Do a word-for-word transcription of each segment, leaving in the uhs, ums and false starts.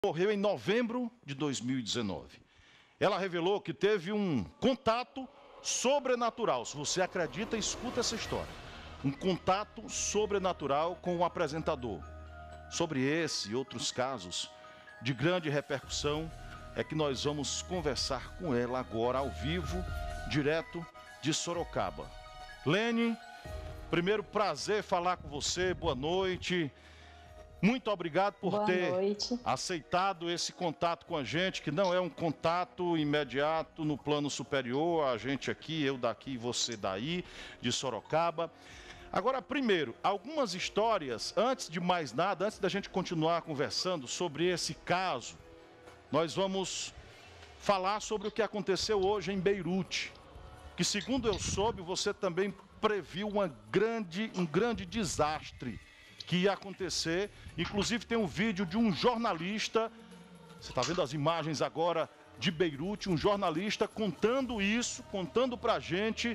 Morreu em novembro de dois mil e dezenove. Ela revelou que teve um contato sobrenatural. Se você acredita, escuta essa história. Um contato sobrenatural com o apresentador. Sobre esse e outros casos de grande repercussão é que nós vamos conversar com ela agora ao vivo, direto de Sorocaba. Lene, primeiro prazer falar com você, boa noite. Muito obrigado por Boa ter noite. aceitado esse contato com a gente, que não é um contato imediato no plano superior, a gente aqui, eu daqui, você daí, de Sorocaba. Agora, primeiro, algumas histórias, antes de mais nada, antes da gente continuar conversando sobre esse caso, nós vamos falar sobre o que aconteceu hoje em Beirute, que segundo eu soube, você também previu uma grande, um grande desastre que ia acontecer. Inclusive tem um vídeo de um jornalista, você está vendo as imagens agora de Beirute, um jornalista contando isso, contando pra gente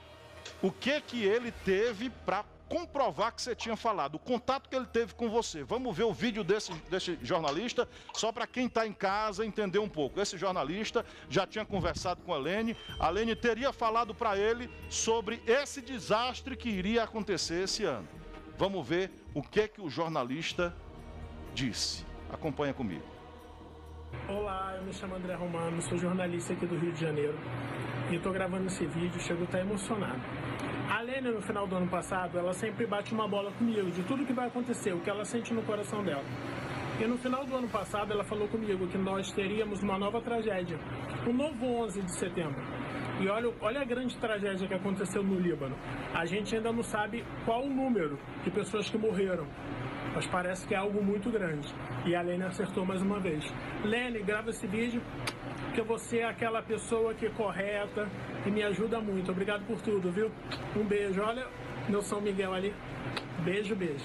o que que ele teve para comprovar que você tinha falado, o contato que ele teve com você. Vamos ver o vídeo desse, desse jornalista, só para quem está em casa entender um pouco. Esse jornalista já tinha conversado com a Lene, a Lene teria falado para ele sobre esse desastre que iria acontecer esse ano. Vamos ver o que que o jornalista disse. Acompanha comigo. Olá, eu me chamo André Romano, sou jornalista aqui do Rio de Janeiro e estou gravando esse vídeo, chego a estar emocionado. A Lene, no final do ano passado, ela sempre bate uma bola comigo de tudo que vai acontecer, o que ela sente no coração dela. E no final do ano passado ela falou comigo que nós teríamos uma nova tragédia, o novo onze de setembro. E olha, olha a grande tragédia que aconteceu no Líbano. A gente ainda não sabe qual o número de pessoas que morreram, mas parece que é algo muito grande. E a Lene acertou mais uma vez. Lene, grava esse vídeo, porque você é aquela pessoa que é correta e me ajuda muito. Obrigado por tudo, viu? Um beijo. Olha meu São Miguel ali. Beijo, beijo.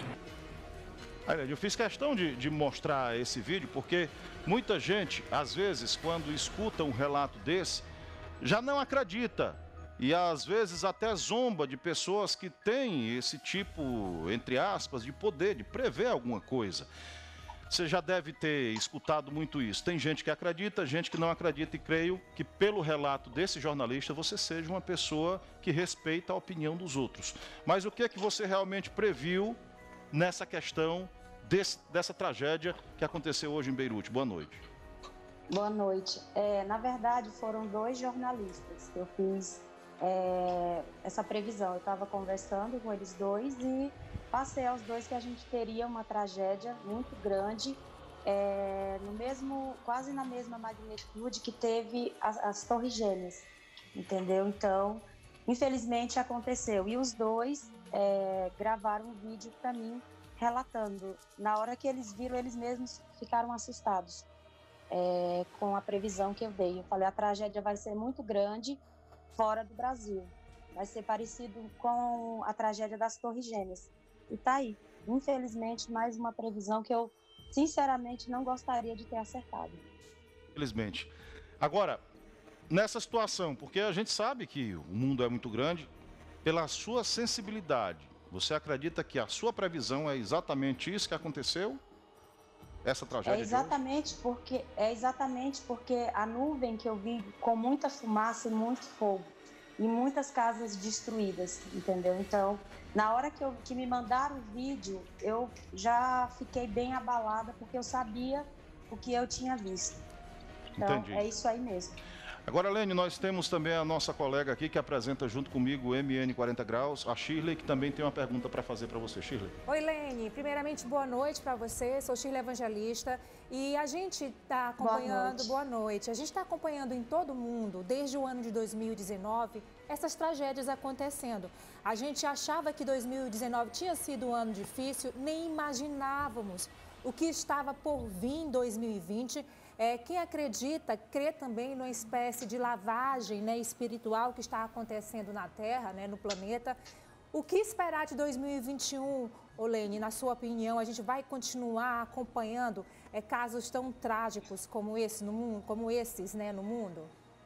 Eu fiz questão de, de mostrar esse vídeo porque muita gente, às vezes, quando escuta um relato desse, já não acredita e às vezes até zomba de pessoas que têm esse tipo, entre aspas, de poder, de prever alguma coisa. Você já deve ter escutado muito isso. Tem gente que acredita, gente que não acredita, e creio que pelo relato desse jornalista você seja uma pessoa que respeita a opinião dos outros. Mas o que é que você realmente previu nessa questão desse, dessa tragédia que aconteceu hoje em Beirute? Boa noite. Boa noite. É, na verdade, foram dois jornalistas que eu fiz é, essa previsão. Eu estava conversando com eles dois e passei aos dois que a gente teria uma tragédia muito grande, é, no mesmo, quase na mesma magnitude que teve as, as Torres Gêmeas, entendeu? Então, infelizmente aconteceu. E os dois é, gravaram um vídeo para mim relatando. Na hora que eles viram, eles mesmos ficaram assustados. É, com a previsão que eu dei. Eu falei, a tragédia vai ser muito grande fora do Brasil. Vai ser parecido com a tragédia das Torres Gêmeas. E tá aí. Infelizmente, mais uma previsão que eu, sinceramente, não gostaria de ter acertado. Infelizmente. Agora, nessa situação, porque a gente sabe que o mundo é muito grande, pela sua sensibilidade, você acredita que a sua previsão é exatamente isso que aconteceu? Essa tragédia é exatamente porque é exatamente porque a nuvem que eu vi com muita fumaça e muito fogo e muitas casas destruídas, entendeu? Então, na hora que, eu, que me mandaram o vídeo, eu já fiquei bem abalada porque eu sabia o que eu tinha visto. Então, Entendi. É isso aí mesmo. Agora, Lene, nós temos também a nossa colega aqui que apresenta junto comigo o M N quarenta graus, a Shirley, que também tem uma pergunta para fazer para você. Shirley. Oi, Lene. Primeiramente, boa noite para você. Sou Shirley Evangelista e a gente está acompanhando... Boa noite. Boa noite. A gente está acompanhando em todo o mundo, desde o ano de dois mil e dezenove, essas tragédias acontecendo. A gente achava que dois mil e dezenove tinha sido um ano difícil, nem imaginávamos o que estava por vir em dois mil e vinte. É, quem acredita, crê também numa espécie de lavagem, né, espiritual que está acontecendo na Terra, né, no planeta. O que esperar de dois mil e vinte e um, Olene, na sua opinião? A gente vai continuar acompanhando é, casos tão trágicos como, esse no mundo, como esses né, no mundo?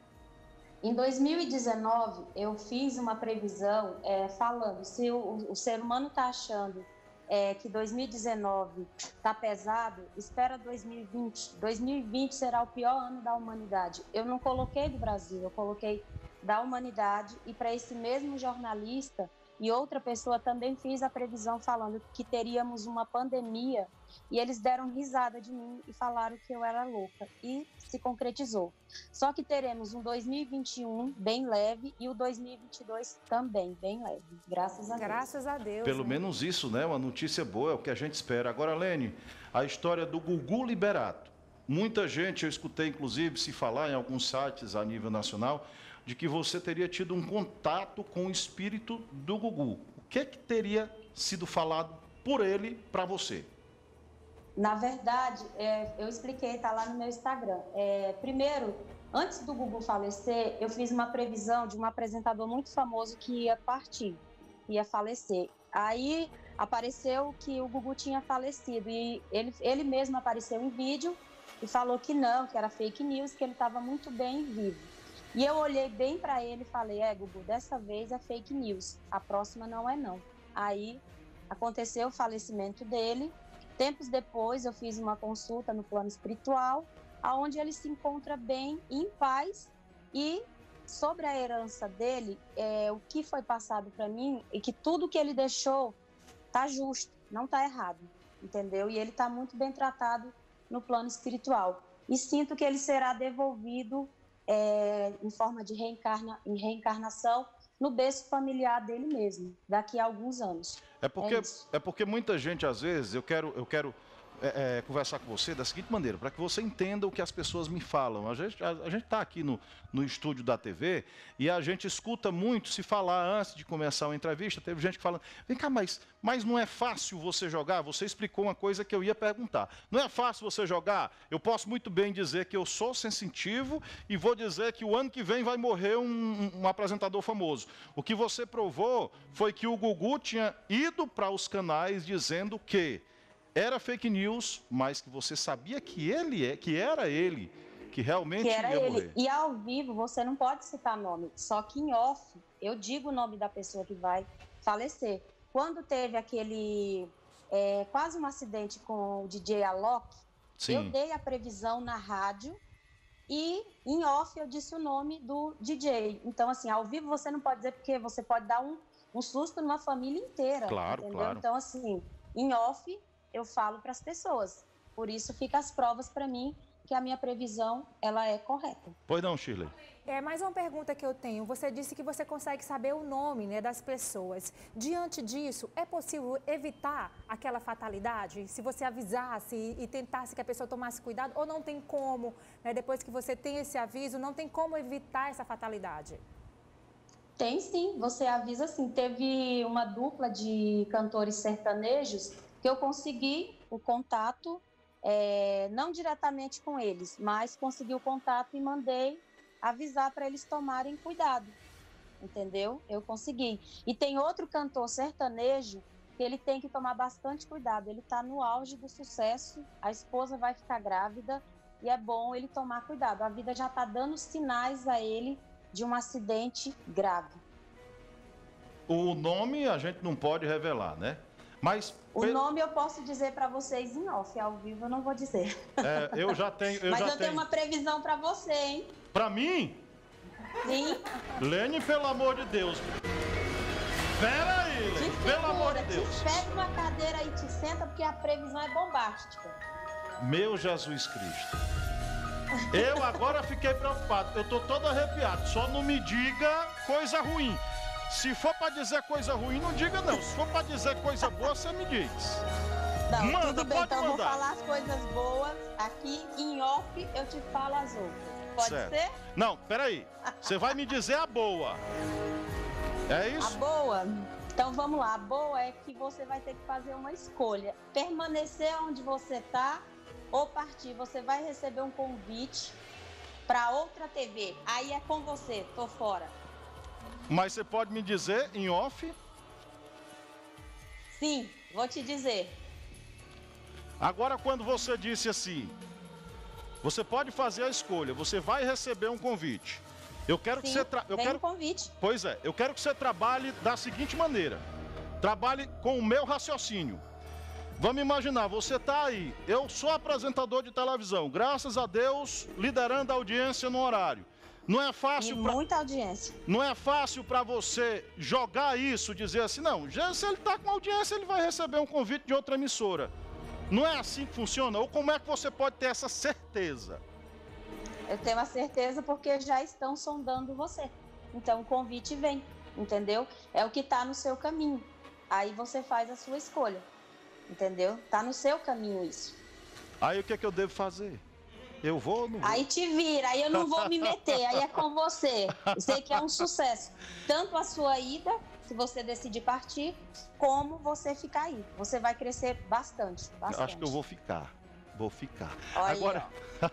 Em dois mil e dezenove, eu fiz uma previsão é, falando, se o, o ser humano está achando é, que dois mil e dezenove está pesado, espera dois mil e vinte. dois mil e vinte será o pior ano da humanidade. Eu não coloquei do Brasil, eu coloquei da humanidade, e para esse mesmo jornalista e outra pessoa também fiz a previsão falando que teríamos uma pandemia, e eles deram risada de mim e falaram que eu era louca, e se concretizou. Só que teremos um dois mil e vinte e um bem leve e o dois mil e vinte e dois também bem leve, graças a Deus. Graças a Deus. Pelo né? menos isso, né? Uma notícia boa, é o que a gente espera. Agora, Lene, a história do Gugu Liberato. Muita gente, eu escutei inclusive se falar em alguns sites a nível nacional, de que você teria tido um contato com o espírito do Gugu. O que que teria sido falado por ele para você? Na verdade, é, eu expliquei, está lá no meu Instagram. É, primeiro, antes do Gugu falecer, eu fiz uma previsão de um apresentador muito famoso que ia partir, ia falecer. Aí apareceu que o Gugu tinha falecido e ele, ele mesmo apareceu em vídeo e falou que não, que era fake news, que ele estava muito bem vivo. E eu olhei bem para ele e falei, é, Gugu, dessa vez é fake news, a próxima não é não. Aí aconteceu o falecimento dele. Tempos depois eu fiz uma consulta no plano espiritual, onde ele se encontra bem, em paz, e sobre a herança dele, é, o que foi passado para mim, e que tudo que ele deixou tá justo, não tá errado, entendeu? E ele tá muito bem tratado no plano espiritual. E sinto que ele será devolvido é, em forma de reencarna, em reencarnação no berço familiar dele mesmo, daqui a alguns anos. É porque, é, é porque muita gente, às vezes, eu quero, eu quero é, é, conversar com você da seguinte maneira, para que você entenda o que as pessoas me falam. A gente a, a está aqui no, no estúdio da T V e a gente escuta muito se falar antes de começar uma entrevista. Teve gente que fala, vem cá, mas, mas não é fácil você jogar? Você explicou uma coisa que eu ia perguntar. Não é fácil você jogar? Eu posso muito bem dizer que eu sou sensitivo e vou dizer que o ano que vem vai morrer um, um apresentador famoso. O que você provou foi que o Gugu tinha ido para os canais dizendo que era fake news, mas que você sabia que ele é, que era ele, que realmente que era ia ele. morrer. E ao vivo você não pode citar nome, só que em off eu digo o nome da pessoa que vai falecer. Quando teve aquele é, quase um acidente com o D J Alok, Sim. eu dei a previsão na rádio e em off eu disse o nome do D J. Então assim, ao vivo você não pode dizer, porque você pode dar um, um susto numa família inteira. Claro, entendeu? claro. Então assim, em off eu falo para as pessoas. Por isso fica as provas para mim que a minha previsão ela é correta. Pois não, Shirley? É mais uma pergunta que eu tenho. Você disse que você consegue saber o nome, né, das pessoas. Diante disso, é possível evitar aquela fatalidade? Se você avisasse e tentasse que a pessoa tomasse cuidado, ou não tem como, né, depois que você tem esse aviso, não tem como evitar essa fatalidade? Tem sim, você avisa sim. Teve uma dupla de cantores sertanejos que eu consegui o contato, é, não diretamente com eles, mas consegui o contato e mandei avisar para eles tomarem cuidado, entendeu? Eu consegui. E tem outro cantor sertanejo que ele tem que tomar bastante cuidado, ele está no auge do sucesso, a esposa vai ficar grávida e é bom ele tomar cuidado. A vida já está dando sinais a ele de um acidente grave. O nome a gente não pode revelar, né? Mas o nome eu posso dizer para vocês em off, ao vivo eu não vou dizer. É, eu já tenho. Eu Mas já eu tenho tenho uma previsão para você, hein? Para mim? Sim. Lene, pelo amor de Deus. Pera aí, Lene, segura, pelo amor de Deus. Pega uma cadeira e te senta, porque a previsão é bombástica. Meu Jesus Cristo. Eu agora fiquei preocupado. Eu tô todo arrepiado. Só não me diga coisa ruim. Se for para dizer coisa ruim, não diga não. Se for para dizer coisa boa, você me diz. Não, Manda, tudo bem, pode então eu vou mandar. falar as coisas boas. Aqui em off eu te falo as outras. Pode Certo. ser? Não, peraí. Você vai me dizer a boa. É isso? A boa? Então vamos lá. A boa é que você vai ter que fazer uma escolha. Permanecer onde você está ou partir. Você vai receber um convite para outra T V. Aí é com você, tô fora. Mas você pode me dizer em off? Sim, vou te dizer. Agora, quando você disse assim, você pode fazer a escolha, você vai receber um convite. Eu quero Sim, que você tra... eu vem quero um convite. Pois é, eu quero que você trabalhe da seguinte maneira. Trabalhe com o meu raciocínio. Vamos imaginar, você está aí, eu sou apresentador de televisão, graças a Deus, liderando a audiência no horário. Não é fácil. E pra... muita audiência. Não é fácil para você jogar isso, dizer assim, não, já se ele está com audiência, ele vai receber um convite de outra emissora. Não é assim que funciona? Ou como é que você pode ter essa certeza? Eu tenho a certeza porque já estão sondando você. Então o convite vem, entendeu? É o que está no seu caminho. Aí você faz a sua escolha, entendeu? Está no seu caminho isso. Aí o que é que eu devo fazer? Eu vou ou não vou? Aí te vira, aí eu não vou me meter, aí é com você. Eu sei que é um sucesso. Tanto a sua ida, se você decidir partir, como você ficar aí. Você vai crescer bastante, bastante. Acho que eu vou ficar. Vou ficar. Olha Agora,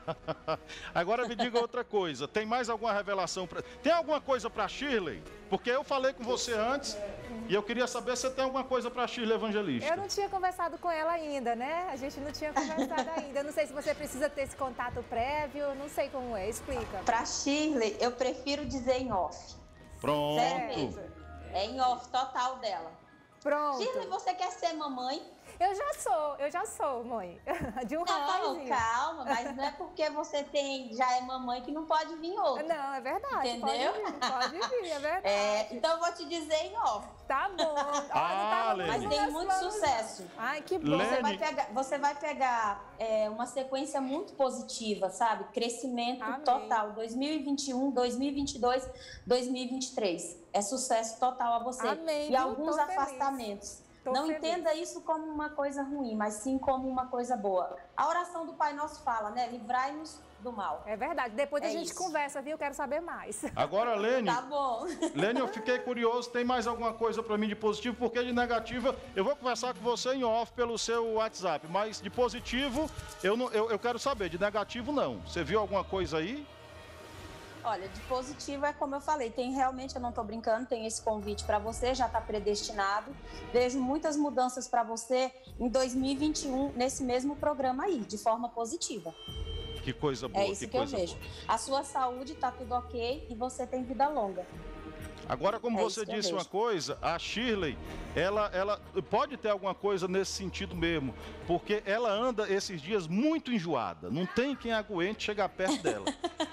agora me diga outra coisa. Tem mais alguma revelação? Pra... Tem alguma coisa para Shirley? Porque eu falei com você antes e eu queria saber se tem alguma coisa para Shirley Evangelista. Eu não tinha conversado com ela ainda, né? A gente não tinha conversado ainda. Eu não sei se você precisa ter esse contato prévio, não sei como é. Explica. Para Shirley, eu prefiro dizer em off. Pronto. Sério mesmo. É em off total dela. Pronto. Shirley, você quer ser mamãe? Eu já sou, eu já sou, mãe. De um não, rapazinho. Calma, mas não é porque você tem, já é mamãe que não pode vir outro. Não, é verdade. Entendeu? Pode vir, pode vir, é verdade. É, então eu vou te dizer em off. Tá bom. Olha, Ah, tá mas tem muito sucesso. Ai, que bom. Você vai pegar, você vai pegar é, uma sequência muito positiva, sabe? Crescimento Amém. Total. dois mil e vinte e um, dois mil e vinte e dois, dois mil e vinte e três. É sucesso total a você. Amém, e viu? alguns Tô afastamentos. Feliz. Tô Não feliz. entenda isso como uma coisa ruim, mas sim como uma coisa boa. A oração do Pai Nosso fala, né? Livrai-nos do mal. É verdade. Depois É a gente isso. conversa, viu? Quero saber mais. Agora, Lene, Tá bom. Lene, eu fiquei curioso, tem mais alguma coisa para mim de positivo? Porque de negativa, eu vou conversar com você em off pelo seu WhatsApp, mas de positivo, eu, não, eu, eu quero saber, de negativo não. Você viu alguma coisa aí? Olha, de positivo é como eu falei, tem realmente, eu não estou brincando, tem esse convite para você, já está predestinado. Vejo muitas mudanças para você em dois mil e vinte e um, nesse mesmo programa aí, de forma positiva. Que coisa boa, É isso que, que, coisa eu vejo. boa. A sua saúde está tudo ok e você tem vida longa. Agora, como É você isso que eu disse uma vejo. coisa, a Shirley, ela, ela pode ter alguma coisa nesse sentido mesmo, porque ela anda esses dias muito enjoada. Não tem quem aguente chegar perto dela.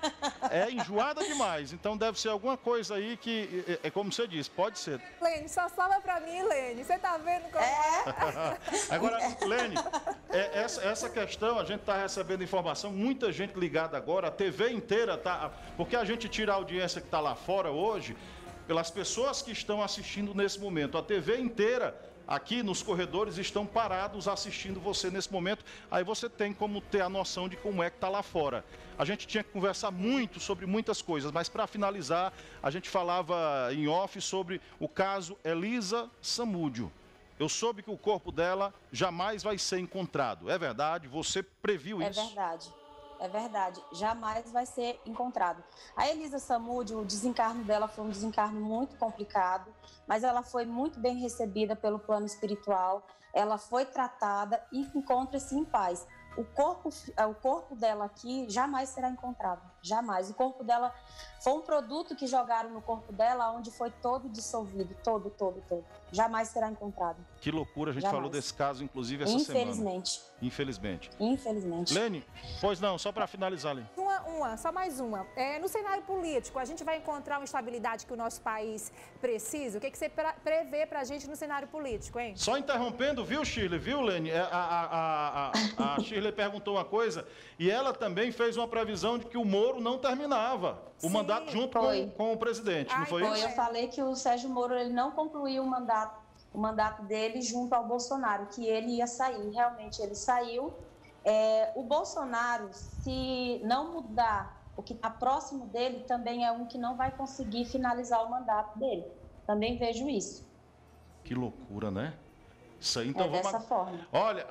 É enjoada demais, então deve ser alguma coisa aí que, é, é como você disse, pode ser. Lene, só salva pra mim, Lene. Você tá vendo como É. Agora, Lene, é, essa, essa questão, a gente está recebendo informação, muita gente ligada agora, a T V inteira tá, porque a gente tira a audiência que está lá fora hoje, pelas pessoas que estão assistindo nesse momento. A T V inteira aqui nos corredores estão parados assistindo você nesse momento. Aí você tem como ter a noção de como é que está lá fora. A gente tinha que conversar muito sobre muitas coisas, mas para finalizar, a gente falava em off sobre o caso Elisa Samúdio. Eu soube que o corpo dela jamais vai ser encontrado. É verdade? Você previu É isso? verdade. É verdade, jamais vai ser encontrado. A Elisa Samúdio, o desencarno dela foi um desencarno muito complicado, mas ela foi muito bem recebida pelo plano espiritual, ela foi tratada e encontra-se em paz. O corpo, o corpo dela aqui jamais será encontrado, jamais. O corpo dela foi um produto que jogaram no corpo dela, onde foi todo dissolvido, todo, todo, todo. Jamais será encontrado. Que loucura, a gente Jamais. falou desse caso, inclusive, essa Infelizmente. semana. Infelizmente. Infelizmente. Lene, pois não, só para finalizar, Lene. Uma, uma, só mais uma. É, no cenário político, a gente vai encontrar uma estabilidade que o nosso país precisa? O que, que você pra, prevê para a gente no cenário político, hein? Só interrompendo, viu, Shirley? Viu, Lene? A, a, a, a, a Shirley perguntou uma coisa e ela também fez uma previsão de que o Moro não terminava o Sim, mandato junto com, com o presidente, não Ai, foi foi. isso? Eu falei que o Sérgio Moro ele não concluiu o mandato, o mandato dele junto ao Bolsonaro, que ele ia sair. Realmente, ele saiu. É, o Bolsonaro, se não mudar o que está próximo dele, também é um que não vai conseguir finalizar o mandato dele. Também vejo isso. Que loucura, né? Isso aí, então É vamos... dessa forma. Olha,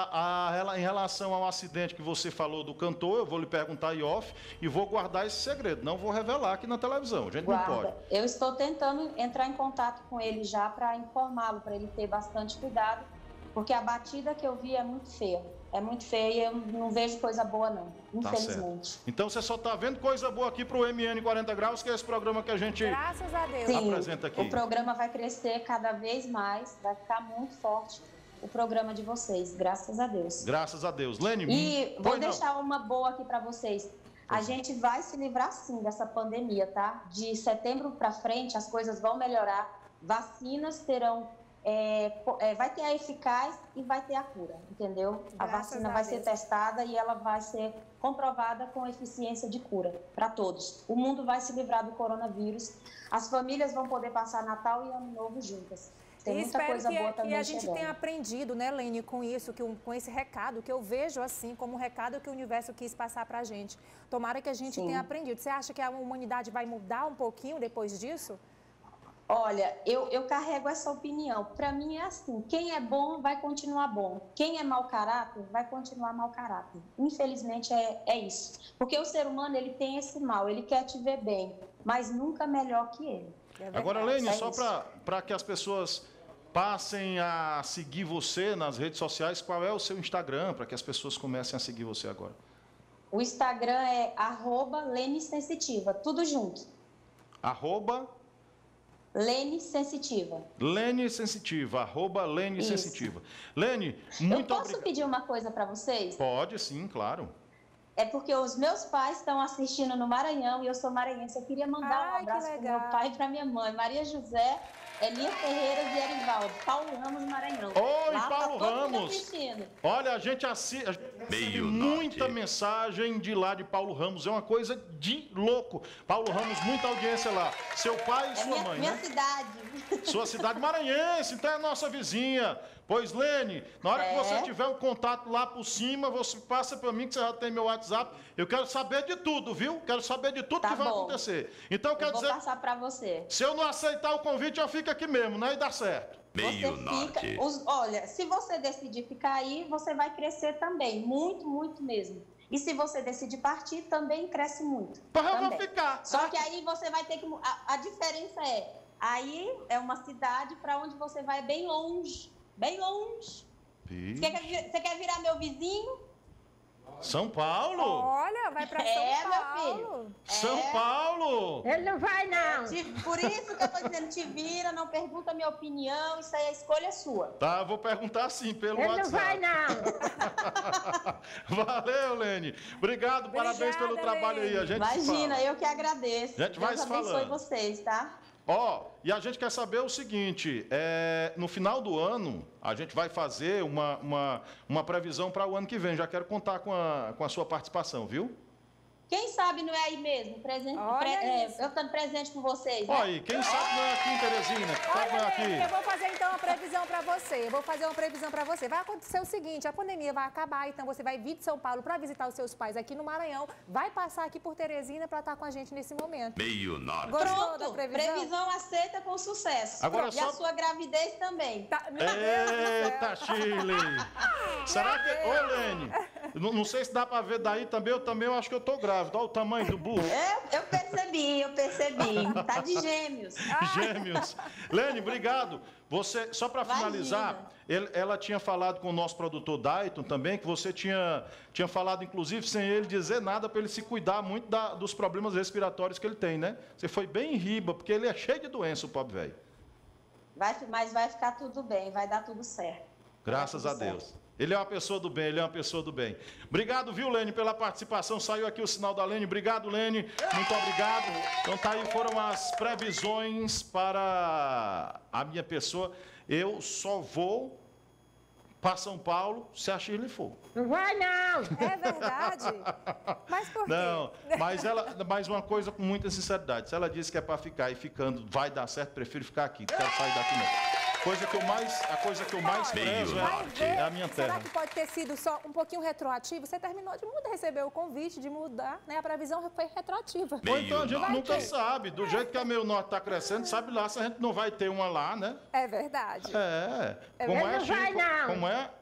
a, a, a, em relação ao acidente que você falou do cantor, eu vou lhe perguntar em off e vou guardar esse segredo. Não vou revelar aqui na televisão, a gente Guarda. não pode. Eu estou tentando entrar em contato com ele já para informá-lo, para ele ter bastante cuidado, porque a batida que eu vi é muito feia. É muito feia e eu não vejo coisa boa, não. Infelizmente. Tá, então você só está vendo coisa boa aqui para o M N quarenta Graus, que é esse programa que a gente Graças a Deus. Sim, apresenta aqui. o programa vai crescer cada vez mais, vai ficar muito forte. o programa de vocês, graças a Deus. Graças a Deus. Lene, E vou não. deixar uma boa aqui para vocês. A gente vai se livrar sim dessa pandemia, tá? De setembro para frente as coisas vão melhorar, vacinas terão, é, é, vai ter a eficaz e vai ter a cura, entendeu? A Graças vacina a vai Deus. ser testada e ela vai ser comprovada com eficiência de cura para todos. O mundo vai se livrar do coronavírus, as famílias vão poder passar Natal e Ano Novo juntas. Tem E muita espero coisa que, boa que também a gente chegando. tenha aprendido, né, Lene, com isso, que, com esse recado, que eu vejo assim, como um recado que o universo quis passar para a gente. Tomara que a gente Sim. tenha aprendido. Você acha que a humanidade vai mudar um pouquinho depois disso? Olha, eu, eu carrego essa opinião. Para mim é assim, quem é bom vai continuar bom. Quem é mau caráter vai continuar mau caráter. Infelizmente é, é isso. Porque o ser humano, ele tem esse mal, ele quer te ver bem, mas nunca melhor que ele. É Agora, verdade. Lene, é só para que as pessoas passem a seguir você nas redes sociais, qual é o seu Instagram, para que as pessoas comecem a seguir você agora? O Instagram é arroba Lene Sensitiva, tudo junto. Arroba Lene Sensitiva. Lene Sensitiva, arroba Lene Isso. Sensitiva. Lene, muito eu posso obrigado. pedir uma coisa para vocês? Pode sim, claro. É porque os meus pais estão assistindo no Maranhão e eu sou maranhense. Eu queria mandar Ai, um abraço que para legal. meu pai e para minha mãe, Maria José, Elia Ferreira e Erivaldo, Paulo Ramos, Maranhão. Oi, Lá Paulo tá todo mundo Ramos. assistindo. Olha, a gente assiste Meio muita norte. mensagem de lá de Paulo Ramos. É uma coisa de louco. Paulo Ramos, muita audiência lá. Seu pai e É sua minha, mãe, minha né? cidade. Sua cidade maranhense, então é nossa vizinha. Pois, Lene, na hora É. que você tiver o contato lá por cima, você passa para mim, que você já tem meu WhatsApp. Eu quero saber de tudo, viu? Quero saber de tudo Tá que vai bom. acontecer. Então, eu Eu quero vou dizer, passar para você. se eu não aceitar o convite, eu fico aqui mesmo, né? E dá certo. Meio Você norte. fica, os- olha, se você decidir ficar aí, você vai crescer também, muito, muito mesmo. E se você decidir partir, também cresce muito. Mas eu vou também. ficar. Só que aí você vai ter que. mu- A, a diferença é, aí é uma cidade para onde você vai bem longe, bem longe. Você quer, vi- você quer virar meu vizinho? São Paulo? Olha, vai para São É, meu Paulo. filho. São É. Paulo! Ele não vai, não. Te- por isso que eu tô dizendo, te vira, não pergunta a minha opinião, isso aí a escolha é sua. Tá, eu vou perguntar sim pelo Ele não WhatsApp. vai, não. Valeu, Lene. Obrigado, parabéns pelo Obrigada, trabalho aí. A gente se Imagina, fala. eu que agradeço. A gente vai Deus se abençoe falando. vocês, tá? Ó, e a gente quer saber o seguinte, é, no final do ano, a gente vai fazer uma, uma, uma previsão para o ano que vem. Já quero contar com a, com a sua participação, viu? Quem sabe não é aí mesmo, presente, Olha pre- é, isso. eu estando presente com vocês, né? Ó aí, quem sabe não é aqui em Teresina, quem sabe não é Olha, Lene, eu aqui. vou fazer então uma previsão para você. Eu vou fazer uma previsão para você. Vai acontecer o seguinte, a pandemia vai acabar, então você vai vir de São Paulo para visitar os seus pais aqui no Maranhão, vai passar aqui por Teresina para estar com a gente nesse momento. Meio norte. Gostou da Pronto, previsão? previsão aceita com sucesso. Agora e só- a sua gravidez também. Tá, meu Deus do céu. Eita, Chile! Será que... Ô, Lene, não, não sei se dá para ver daí também, eu também eu acho que eu tô grávida. Olha o tamanho do burro. É, eu percebi, eu percebi. Tá de gêmeos. Gêmeos. Lene, obrigado. Você, só para Imagina. finalizar, ele- ela tinha falado com o nosso produtor Dayton também, que você tinha, tinha falado, inclusive, sem ele dizer nada, para ele se cuidar muito da- dos problemas respiratórios que ele tem, né? Você foi bem em riba, porque ele é cheio de doença, o pobre velho. Vai, mas vai ficar tudo bem, vai dar tudo certo. Graças a Vai dar tudo Deus. certo. Ele é uma pessoa do bem, ele é uma pessoa do bem. Obrigado, viu, Lene, pela participação. Saiu aqui o sinal da Lene. Obrigado, Lene. Muito obrigado. Então tá aí, foram as previsões para a minha pessoa. Eu só vou para São Paulo se a Shirley for. Não vai, não. É verdade? Mas por quê? Não, mas ela, mais uma coisa com muita sinceridade. Se ela disse que é para ficar e ficando vai dar certo, prefiro ficar aqui. Não quero sair daqui não. Coisa que eu mais, a coisa que eu mais Meio prezo norte. é, é a minha terra. Será que pode ter sido só um pouquinho retroativo? Você terminou de mudar, recebeu o convite de mudar, né? A previsão foi retroativa. Ou então a gente Meio nunca norte. sabe. Do jeito que a Meio Norte está crescendo, sabe lá se a gente não vai ter uma lá, né? É verdade. É. É Como verdade, é, não vai, Chico? não. Como é?